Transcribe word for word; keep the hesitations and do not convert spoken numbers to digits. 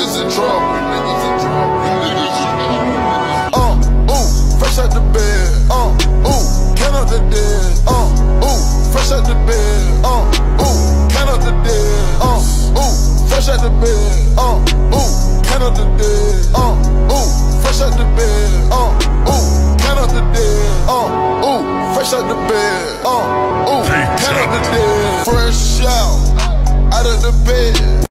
niggas in trouble. Niggas in trouble. Niggas in trouble. Uh, ooh, fresh out the bed. Uh, ooh, count up the dead. Uh, ooh, fresh out the bed. Uh, ooh, count up the dead. Uh, ooh, fresh out the bed. Uh, ooh, count up the dead. Uh, ooh, fresh out the bed. Uh, ooh, count up the dead. Uh, ooh, fresh out the bed. Uh, ooh, count up the dead. Fresh out, out of the bed.